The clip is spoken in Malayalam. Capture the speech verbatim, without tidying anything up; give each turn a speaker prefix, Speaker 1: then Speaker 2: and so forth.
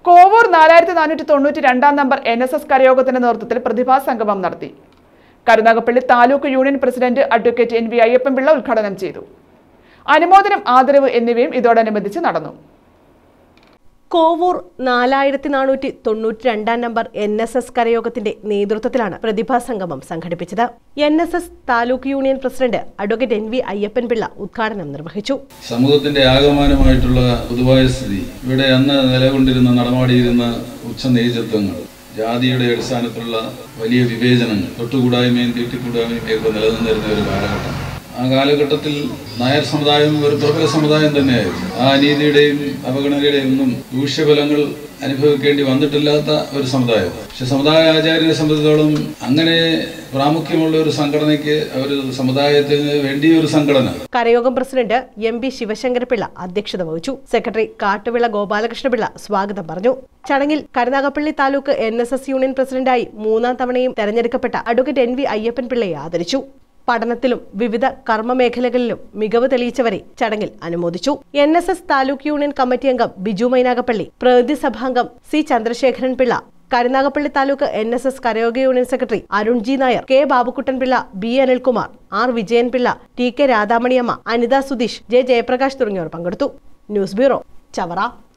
Speaker 1: കോവൂർ നാലായിരത്തി നാനൂറ്റി തൊണ്ണൂറ്റി രണ്ടാം നമ്പർ എൻ എസ് എസ് കരയോഗത്തിന്റെ നേതൃത്വത്തിൽ പ്രതിഭാ സംഗമം നടത്തി. Karunagappally taluk union president advocate N V Ayyappan Pillai ഉദ്ഘാടനം ചെയ്തു. അനുമോദനം, ആദരവ് എന്നിവയും ഇതോടനുബന്ധിച്ച് നടന്നു.
Speaker 2: കോവൂർ നാലായിരത്തി നാനൂറ്റി തൊണ്ണൂറ്റി രണ്ടാം നമ്പർ എൻ എസ് എസ് കരയോഗത്തിന്റെ നേതൃത്വത്തിലാണ് പ്രതിഭാ സംഗമം സംഘടിപ്പിച്ചത്. N S S taluk union president advocate N V Ayyappan Pillai ഉദ്ഘാടനം നിർവഹിച്ചു.
Speaker 3: സമൂഹത്തിന്റെ ആകമാനമായിട്ടുള്ള പൊതുവായ സ്ഥിതി, ഇവിടെ അന്ന് നിലകൊണ്ടിരുന്ന നടമാടിയിരുന്ന ഉച്ചനീചത്വങ്ങൾ, ജാതിയുടെ അടിസ്ഥാനത്തിലുള്ള വലിയ വിവേചനങ്ങൾ, തൊട്ടുകൂടായ്മയും തീറ്റിക്കൂടായ്മയും ഒക്കെ നിലനിന്നിരുന്ന ഒരു കാലഘട്ടം. ആ കാലഘട്ടത്തിൽ നായർ സമുദായം ഒരു പ്രബല സമുദായം തന്നെയായിരുന്നു. ആ അനീതിയുടെയും അപഗണനയുടെയും ഒന്നും ദൂഷ്യഫലങ്ങൾ അനുഭവിക്കേണ്ടി വന്നിട്ടില്ലാത്ത ഒരു സമുദായം. പക്ഷെ സമുദായ ആചാര്യരെ സംബന്ധിച്ചിടത്തോളം അങ്ങനെ പ്രാമുഖ്യമുള്ള ഒരു സംഘടനയ്ക്ക്, ഒരു സമുദായത്തിന് വേണ്ടിയ ഒരു സംഘടന.
Speaker 2: കരയോഗം പ്രസിഡന്റ് എം പി ശിവശങ്കരപിള്ള അധ്യക്ഷത വഹിച്ചു. സെക്രട്ടറി കാട്ടുവിള ഗോപാലകൃഷ്ണപിള്ള സ്വാഗതം പറഞ്ഞു. ചടങ്ങിൽ Karunagappally taluk N S S union പ്രസിഡന്റായി മൂന്നാം തവണയും തെരഞ്ഞെടുക്കപ്പെട്ട അഡ്വക്കേറ്റ് എൻ വി അയ്യപ്പൻപിള്ളയെ ആദരിച്ചു. പഠനത്തിലും വിവിധ കർമ്മമേഖലകളിലും മികവ് തെളിയിച്ചവരെ ചടങ്ങിൽ അനുമോദിച്ചു. N S S taluk union committee അംഗം ബിജു മൈനാഗപ്പള്ളി, പ്രതിനിധി സഭാംഗം C Chandrasekharan Pillai, Karunagappally taluk N S S കരയോഗ union secretary Arun G Nair, K Babukuttan Pillai, B Anilkumar, R Vijayan Pillai, T K Radhamaniyamma, Anitha Sudheesh, J Jayaprakash തുടങ്ങിയവർ പങ്കെടുത്തു. News bureau, Chavara.